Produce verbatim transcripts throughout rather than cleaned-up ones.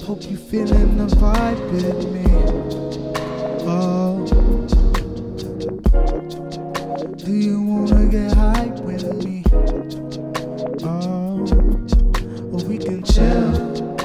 Hope you feeling the vibe with me. Oh, do you wanna get high with me? Oh, or we can chill.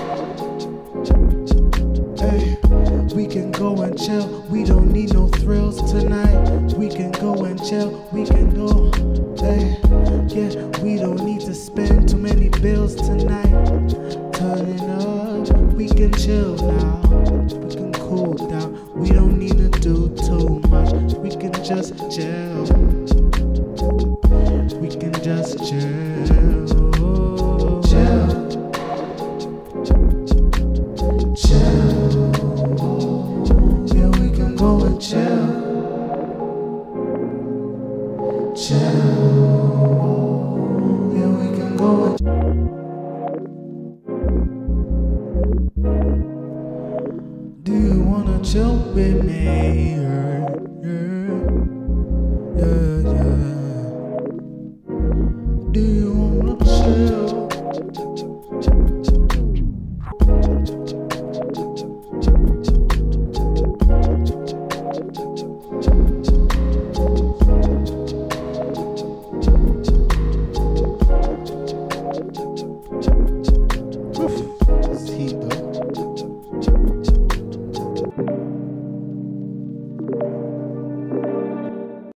Hey, we can go and chill. We don't need no thrills tonight. We can go and chill. We can go. Hey, yeah, we don't need to spend too many bills tonight. Turn it up. We can chill now. We can cool down. We don't need to do too much. We can just chill. We can just chill. Chill. Chill. Yeah, we can go and chill. Chill. Yeah, we can go and do you wanna chill with me? Yeah, yeah, yeah, yeah. Do you